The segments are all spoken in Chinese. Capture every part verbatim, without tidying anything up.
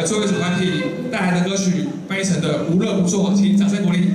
最后一组团体带来的歌曲《悲沉的无乐不作》，请掌声鼓励。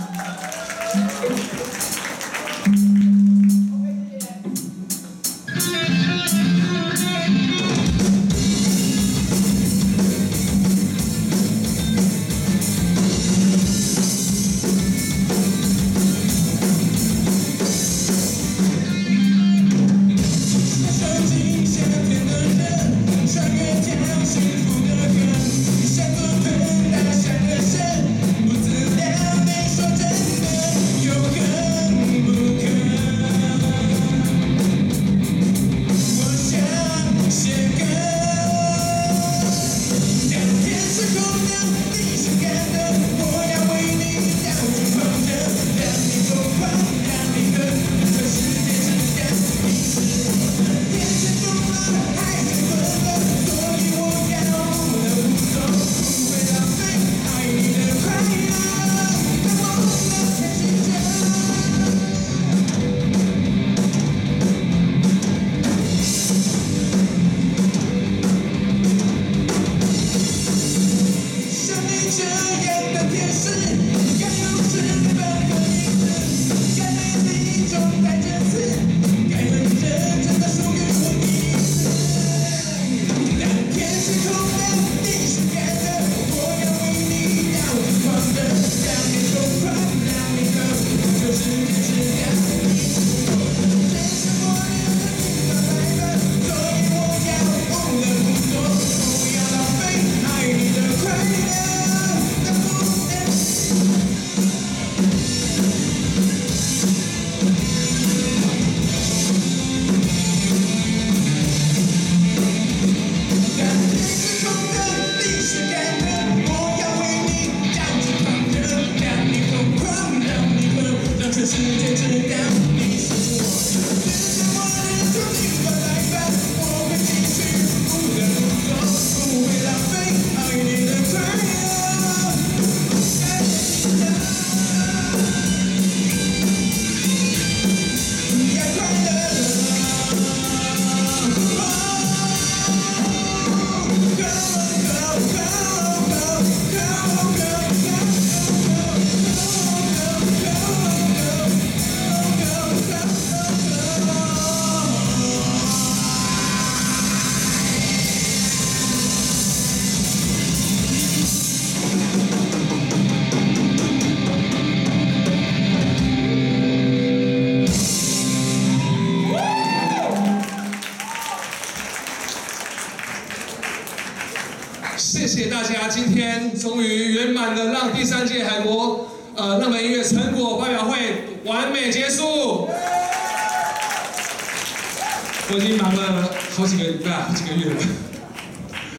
谢谢大家，今天终于圆满的让第三届海国呃热门音乐成果发表会完美结束。我已经忙了好几个礼拜、好几个月了。